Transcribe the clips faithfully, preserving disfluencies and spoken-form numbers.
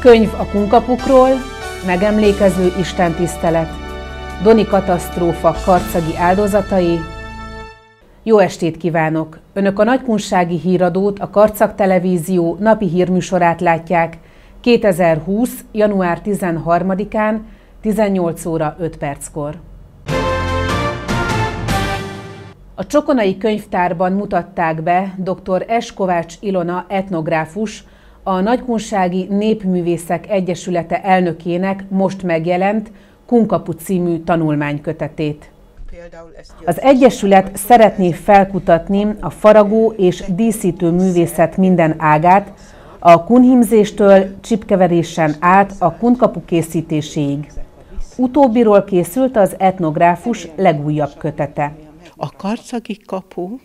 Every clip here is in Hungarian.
Könyv a kunkapukról, megemlékező istentisztelet, Doni katasztrófa karcagi áldozatai. Jó estét kívánok! Önök a Nagykunsági Híradót, a Karcag Televízió napi hírműsorát látják kétezer-húsz. január tizenharmadikán tizennyolc óra öt perckor. A Csokonai Könyvtárban mutatták be dr. S. Kovács Ilona etnográfus, a Nagykunsági Népművészek Egyesülete elnökének most megjelent Kunkapu című tanulmánykötetét. Az Egyesület szeretné felkutatni a faragó és díszítő művészet minden ágát, a kunhimzéstől csipkeverésen át a kunkapu készítéséig. Utóbbiról készült az etnográfus legújabb kötete. A karcagi kapu,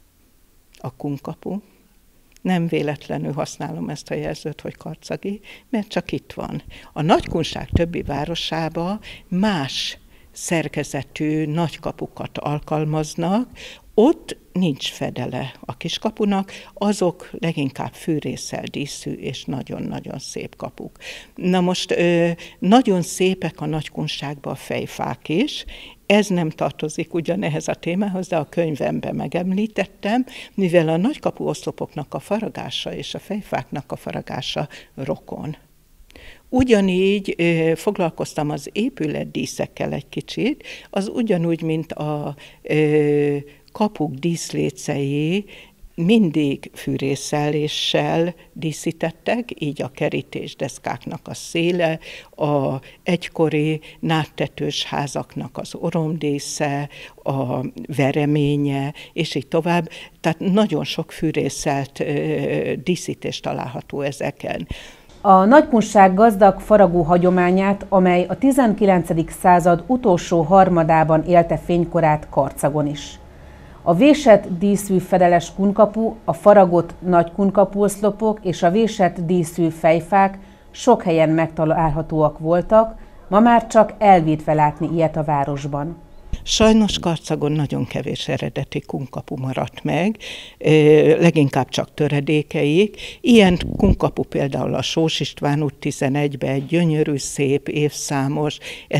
a kunkapu, nem véletlenül használom ezt a jelzőt, hogy karcagi, mert csak itt van. A Nagykunság többi városába más szerkezetű nagykapukat alkalmaznak, ott nincs fedele a kiskapunak, azok leginkább fűrésszel díszű és nagyon-nagyon szép kapuk. Na most nagyon szépek a Nagykunságban a fejfák is, ez nem tartozik ugyanehhez a témához, de a könyvemben megemlítettem, mivel a nagykapu oszlopoknak a faragása és a fejfáknak a faragása rokon. Ugyanígy ö, foglalkoztam az épületdíszekkel egy kicsit, az ugyanúgy, mint a ö, kapuk díszlécei, mindig fűrészeléssel díszítettek, így a kerítésdeszkáknak a széle, a egykori nádtetős házaknak az oromdísze, a vereménye, és így tovább. Tehát nagyon sok fűrészelt ö, díszítés található ezeken. A Nagykunság gazdag faragó hagyományát, amely a tizenkilencedik század utolsó harmadában élte fénykorát Karcagon is. A vésett díszű fedeles kunkapu, a faragott nagy kunkapuoszlopok és a vésett díszű fejfák sok helyen megtalálhatóak voltak, ma már csak elvétve látni ilyet a városban. Sajnos Karcagon nagyon kevés eredeti kunkapu maradt meg, leginkább csak töredékeik. Ilyen kunkapu például a Sós István út tizenegyben egy gyönyörű, szép, évszámos,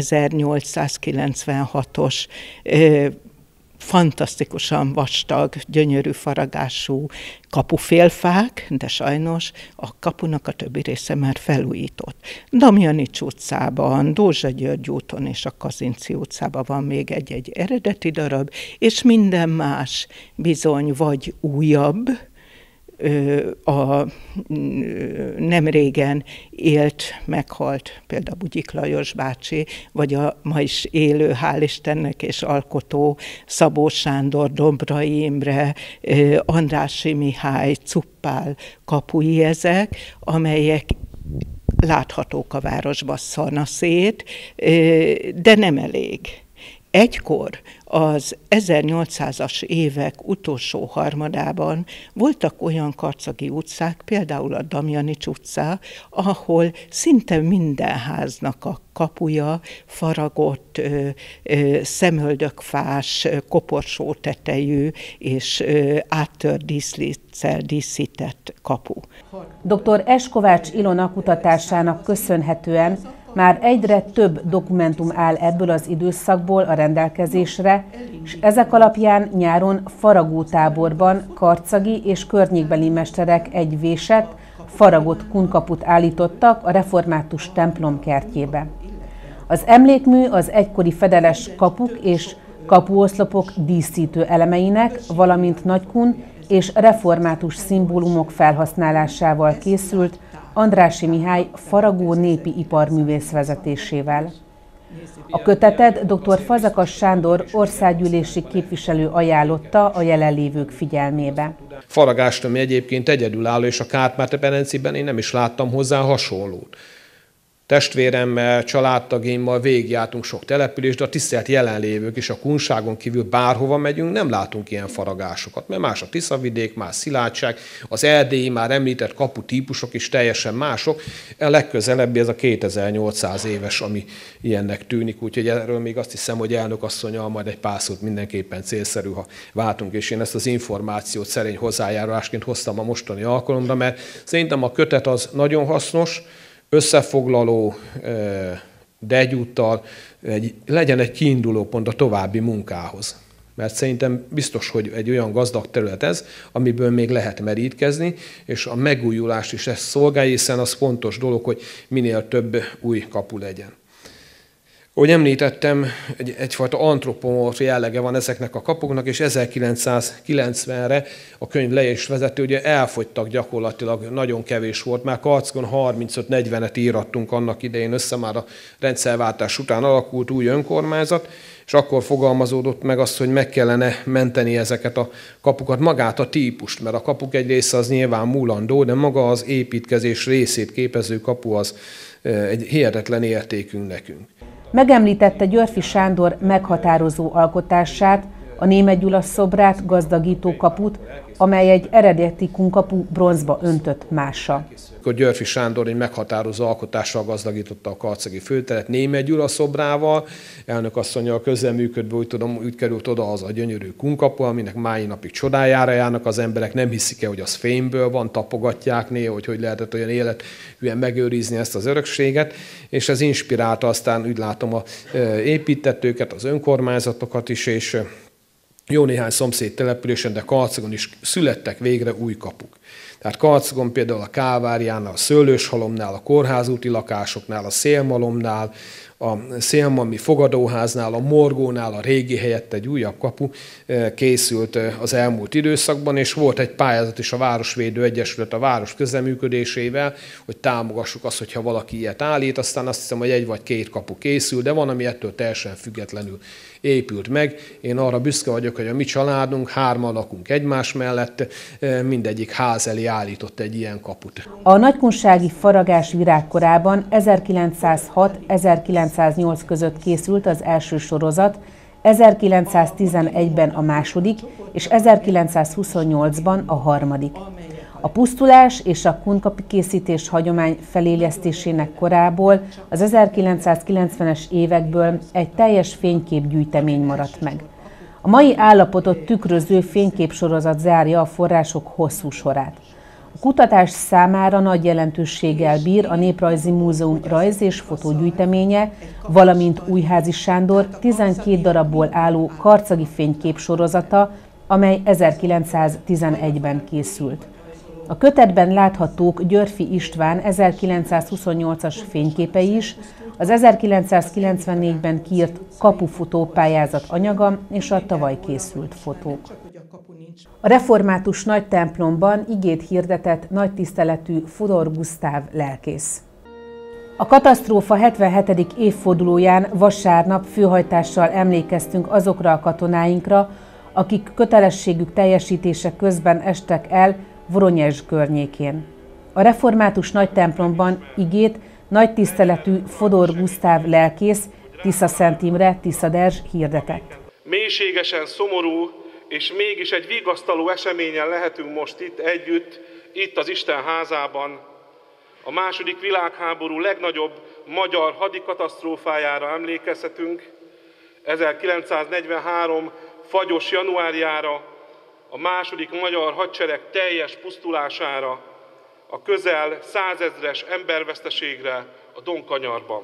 ezernyolcszázkilencvenhatos, fantasztikusan vastag, gyönyörű faragású kapufélfák, de sajnos a kapunak a többi része már felújított. Damjanics utcában, Dózsa György úton és a Kazinczy utcában van még egy-egy eredeti darab, és minden más bizony vagy újabb, a nem régen élt, meghalt például Bugyik Lajos bácsi, vagy a ma is élő, hál' Istennek és alkotó Szabó Sándor, Dombrai Imre, Andrássy Mihály, Cuppál kapui ezek, amelyek láthatók a városba szanaszét, de nem elég. Egykor az ezernyolcszázas évek utolsó harmadában voltak olyan karcagi utcák, például a Damjanics utca, ahol szinte minden háznak a kapuja faragott, ö, ö, szemöldökfás, koporsó tetejű és ö, áttört díszléccel díszített kapu. dr. S. Kovács Ilona kutatásának köszönhetően már egyre több dokumentum áll ebből az időszakból a rendelkezésre, és ezek alapján nyáron faragótáborban karcagi és környékbeli mesterek egy vésett, faragott kunkaput állítottak a református templom kertjébe. Az emlékmű az egykori fedeles kapuk és kapuoszlopok díszítő elemeinek, valamint nagykun és református szimbólumok felhasználásával készült, Andrássy Mihály faragó népi iparművész vezetésével. A kötetet dr. Fazekas Sándor országgyűlési képviselő ajánlotta a jelenlévők figyelmébe. Faragást, ami egyébként egyedülálló, és a Kárpát-medencében én nem is láttam hozzá hasonlót. Testvéremmel, családtagjaimmal végigjártunk sok települést, de a tisztelt jelenlévők is a Kunságon kívül bárhova megyünk, nem látunk ilyen faragásokat, mert más a Tiszavidék, más Szilágyság, az erdélyi már említett kapu típusok is teljesen mások. A legközelebbi ez a kétezer-nyolcszáz éves, ami ilyennek tűnik, úgyhogy erről még azt hiszem, hogy elnök asszonnyal majd egy pár szót mindenképpen célszerű, ha váltunk, és én ezt az információt szerény hozzájárulásként hoztam a mostani alkalomra, mert szerintem a kötet az nagyon hasznos, összefoglaló, de egyúttal egy, legyen egy kiinduló pont a további munkához. Mert szerintem biztos, hogy egy olyan gazdag terület ez, amiből még lehet merítkezni, és a megújulást is ezt szolgálja, hiszen az fontos dolog, hogy minél több új kapu legyen. Ahogy említettem, egy, egyfajta antropomorf jellege van ezeknek a kapuknak, és ezerkilencszázkilencvenre a könyv le is vezető, ugye elfogytak gyakorlatilag, nagyon kevés volt, már Karczgon harmincöt-negyvenet írattunk annak idején össze, már a rendszerváltás után alakult új önkormányzat, és akkor fogalmazódott meg azt, hogy meg kellene menteni ezeket a kapukat, magát a típust, mert a kapuk egy része az nyilván múlandó, de maga az építkezés részét képező kapu az egy hihetetlen értékünk nekünk. Megemlítette Györffy Sándor meghatározó alkotását, a Németh Gyula szobrát, gazdagító kaput, amely egy eredeti kunkapu bronzba öntött mása. Akkor Györffy Sándor egy meghatározó alkotással gazdagította a karcagi főteret Németh Gyula szobrával, elnökasszonnyal közreműködve, úgy tudom, úgy került oda az a gyönyörű kunkapu, aminek mai napig csodájára járnak az emberek, nem hiszik el, hogy az fényből van, tapogatják néha, hogy hogy lehetett olyan életűen megőrizni ezt az örökséget, és ez inspirálta aztán, úgy látom, az építtetőket, az önkormányzatokat is, és jó néhány szomszéd településen, de Karczgon is születtek végre új kapuk. Tehát Karczgon például a Kálváriánál, a Szőlőshalomnál, a kórházúti lakásoknál, a Szélmalomnál, a Szélmalmi fogadóháznál, a Morgónál, a régi helyett egy újabb kapu készült az elmúlt időszakban, és volt egy pályázat is a Városvédő Egyesület a város közreműködésével, hogy támogassuk azt, hogyha valaki ilyet állít, aztán azt hiszem, hogy egy vagy két kapu készül, de van, ami ettől teljesen függetlenül épült meg. Én arra büszke vagyok, hogy a mi családunk, hárman lakunk egymás mellett, mindegyik ház elé állított egy ilyen kaput. A nagykunsági faragás virágkorában ezerkilencszázhat-ezerkilencszáznyolc között készült az első sorozat, ezerkilencszáztizenegyben a második és ezerkilencszázhuszonnyolcban a harmadik. A pusztulás és a kunkapi készítés hagyomány felélesztésének korából az ezerkilencszázkilencvenes évekből egy teljes fényképgyűjtemény maradt meg. A mai állapotot tükröző fényképsorozat zárja a források hosszú sorát. A kutatás számára nagy jelentőséggel bír a Néprajzi Múzeum rajz- és fotógyűjteménye, valamint Újházi Sándor tizenkét darabból álló karcagi fényképsorozata, amely ezerkilencszáztizenegyben készült. A kötetben láthatók Györffy István ezerkilencszázhuszonnyolcas fényképei is, az ezerkilencszázkilencvennégyben kiírt kapufotó pályázat anyaga és a tavaly készült fotók. A református nagytemplomban igét hirdetett nagytiszteletű Fodor Gusztáv lelkész. A katasztrófa hetvenhetedik évfordulóján vasárnap főhajtással emlékeztünk azokra a katonáinkra, akik kötelességük teljesítése közben estek el Voronyezs környékén. A református nagytemplomban igét nagytiszteletű Fodor Gusztáv lelkész, Tiszaszent Imre Tiszaderzs hirdetett. Mélységesen szomorú és mégis egy vigasztaló eseményen lehetünk most itt együtt, itt az Isten házában. A második világháború legnagyobb magyar hadikatasztrófájára emlékezhetünk, ezerkilencszáznegyvenhárom fagyos januárjára, a második magyar hadsereg teljes pusztulására, a közel százezres emberveszteségre a Donkanyarban.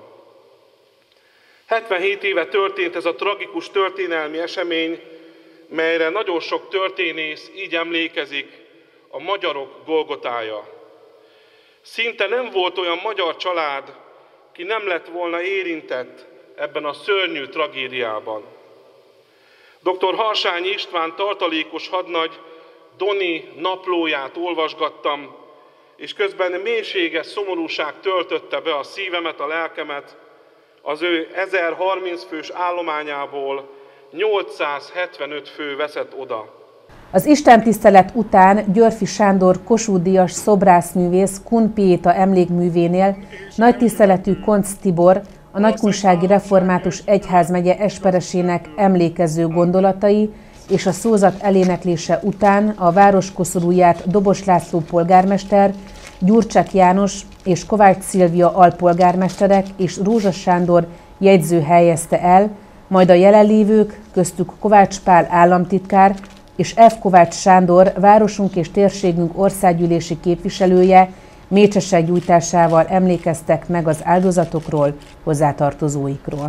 hetvenhét éve történt ez a tragikus történelmi esemény, melyre nagyon sok történész így emlékezik, a magyarok Golgotája. Szinte nem volt olyan magyar család, ki nem lett volna érintett ebben a szörnyű tragédiában. doktor Harsányi István tartalékos hadnagy Doni naplóját olvasgattam, és közben mélységes szomorúság töltötte be a szívemet, a lelkemet. Az ő ezerharminc fős állományából nyolcszázhetvenöt fő veszett oda. Az istentisztelet után Györffy Sándor Kossuth-díjas szobrászművész Kun Piéta emlékművénél nagytiszteletű Koncz Tibor, a Nagykunsági Református Egyházmegye esperesének emlékező gondolatai és a szózat eléneklése után a városkoszorúját Dobos László polgármester, Gyurcsák János és Kovács Szilvia alpolgármesterek és Rózsa Sándor jegyző helyezte el, majd a jelenlévők, köztük Kovács Pál államtitkár és F. Kovács Sándor, városunk és térségünk országgyűlési képviselője Mécsesek gyújtásával emlékeztek meg az áldozatokról, hozzátartozóikról.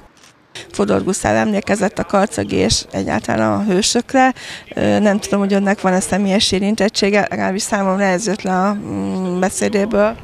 Fodor Gusztáv emlékezett a karcagi és egyáltalán a hősökre. Nem tudom, hogy önnek van-e személyes érintettsége, legalábbis számomra ez jött le a beszédéből.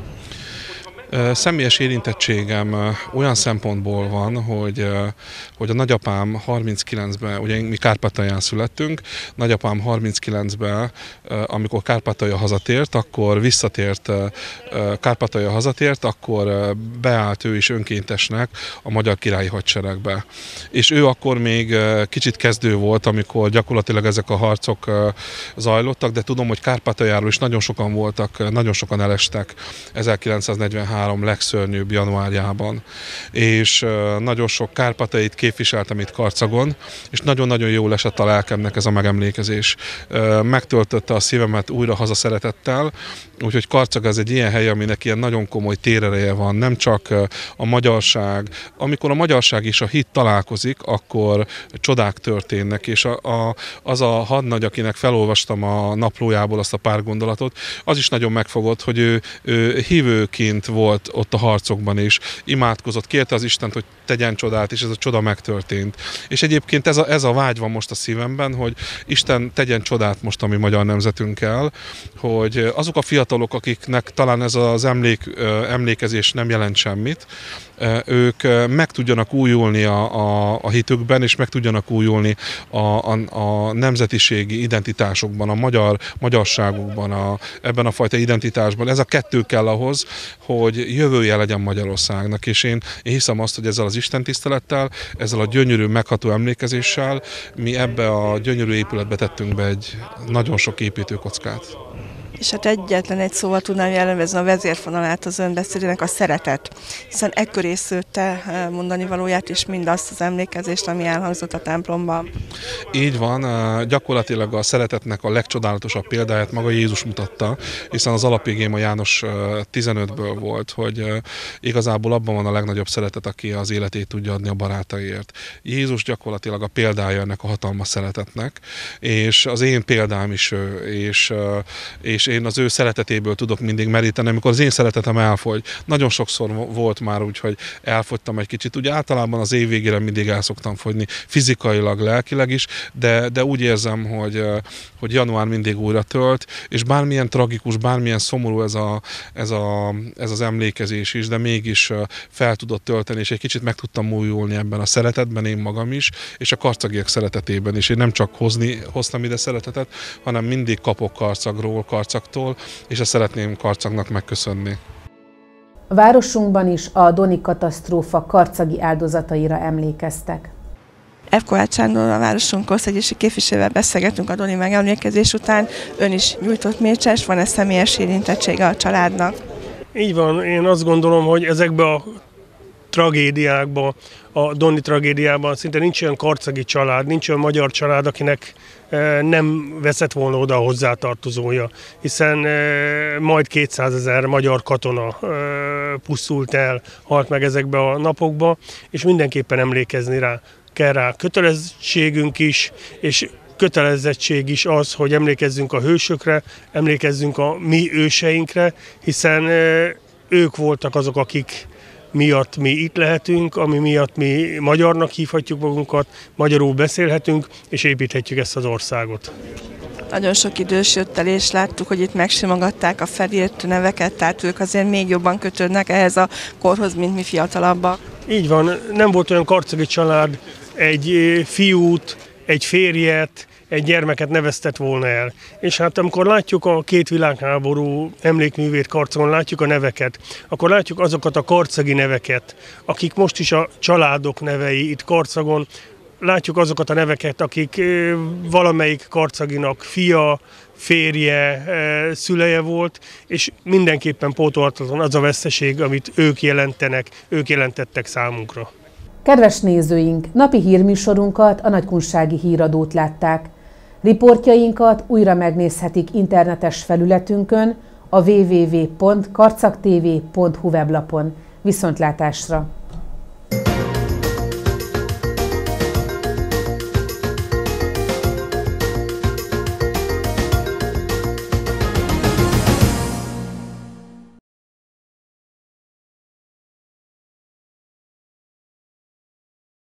Személyes érintettségem olyan szempontból van, hogy, hogy a nagyapám harminckilencben, ugye mi Kárpátalján születtünk, nagyapám harminckilencben, amikor Kárpátalja hazatért, akkor visszatért, Kárpátalja hazatért, akkor beállt ő is önkéntesnek a Magyar Királyi Hadseregbe. És ő akkor még kicsit kezdő volt, amikor gyakorlatilag ezek a harcok zajlottak, de tudom, hogy Kárpátaljáról is nagyon sokan voltak, nagyon sokan elestek ezerkilencszáznegyvenhárom legszörnyűbb januárjában. És nagyon sok kárpátaljait képviseltem itt Karcagon, és nagyon-nagyon jól esett a lelkemnek ez a megemlékezés. Megtöltötte a szívemet újra hazaszeretettel, úgyhogy Karcag ez egy ilyen hely, aminek ilyen nagyon komoly térereje van, nem csak a magyarság. Amikor a magyarság és a hit találkozik, akkor csodák történnek, és a, a, az a hadnagy, akinek felolvastam a naplójából azt a pár gondolatot, az is nagyon megfogott, hogy ő, ő hívőként volt ott a harcokban is, imádkozott, kérte az Istent, hogy tegyen csodát, és ez a csoda megtörtént. És egyébként ez a, ez a vágy van most a szívemben, hogy Isten tegyen csodát most a mi magyar nemzetünkkel, hogy azok a fiatalok, akiknek talán ez az emlék, emlékezés nem jelent semmit, ők meg tudjanak újulni a, a, a hitükben, és meg tudjanak újulni a, a, a nemzetiségi identitásokban, a magyar magyarságukban, a, ebben a fajta identitásban. Ez a kettő kell ahhoz, hogy jövője legyen Magyarországnak, és én, én hiszem azt, hogy ezzel az istentisztelettel, ezzel a gyönyörű, megható emlékezéssel mi ebbe a gyönyörű épületbe tettünk be egy nagyon sok építőkockát. És hát egyetlen egy szóval tudnám jellemezni a vezérfonalát az önbeszédének, a szeretet. Hiszen ekkor szőtte mondani valóját és mindazt az emlékezést, ami elhangzott a templomban. Így van, gyakorlatilag a szeretetnek a legcsodálatosabb példáját maga Jézus mutatta, hiszen az alapigém a János tizenötből volt, hogy igazából abban van a legnagyobb szeretet, aki az életét tudja adni a barátaiért. Jézus gyakorlatilag a példája ennek a hatalmas szeretetnek, és az én példám is ő, és, és én az ő szeretetéből tudok mindig meríteni, amikor az én szeretetem elfogy. Nagyon sokszor volt már úgy, hogy elfogytam egy kicsit. Ugye általában az év végére mindig el szoktam fogyni, fizikailag, lelkileg is, de, de úgy érzem, hogy, hogy január mindig újra tölt, és bármilyen tragikus, bármilyen szomorú ez, a, ez, a, ez az emlékezés is, de mégis fel tudott tölteni, és egy kicsit meg tudtam újulni ebben a szeretetben én magam is, és a karcagiak szeretetében is. Én nem csak hozni, hoztam ide szeretetet, hanem mindig kapok Karcagról, Karcagtól, és ezt szeretném Karcagnak megköszönni. A városunkban is a Doni katasztrófa karcagi áldozataira emlékeztek. F. Kovács Sándor, a városunk országgyűlési képviselővel beszélgetünk a Doni megemlékezés után. Ön is nyújtott mécses, van-e személyes érintettsége a családnak? Így van, én azt gondolom, hogy ezekben a tragédiákban, a Doni tragédiában szinte nincs olyan karcagi család, nincs olyan magyar család, akinek nem veszett volna oda a hozzátartozója, hiszen majd kétszázezer magyar katona pusztult el, halt meg ezekbe a napokba, és mindenképpen emlékezni rá kell rá. Kötelezettségünk is, és kötelezettség is az, hogy emlékezzünk a hősökre, emlékezzünk a mi őseinkre, hiszen ők voltak azok, akik miatt mi itt lehetünk, ami miatt mi magyarnak hívhatjuk magunkat, magyarul beszélhetünk, és építhetjük ezt az országot. Nagyon sok idős jött el, és láttuk, hogy itt megsimogatták a felírt neveket, tehát ők azért még jobban kötődnek ehhez a korhoz, mint mi fiatalabbak. Így van, nem volt olyan karcagi család, egy fiút, egy férjet, egy gyermeket neveztett volna el. És hát amikor látjuk a két világháború emlékművét Karcagon, látjuk a neveket, akkor látjuk azokat a karcagi neveket, akik most is a családok nevei itt Karcagon, látjuk azokat a neveket, akik valamelyik karcaginak fia, férje, szüleje volt, és mindenképpen pótolhatatlan az a veszteség, amit ők jelentenek, ők jelentettek számunkra. Kedves nézőink, napi hírműsorunkat, a Nagykunsági Híradót látták. Riportjainkat újra megnézhetik internetes felületünkön, a double-u double-u double-u pont karcagtv pont hu weblapon. Viszontlátásra!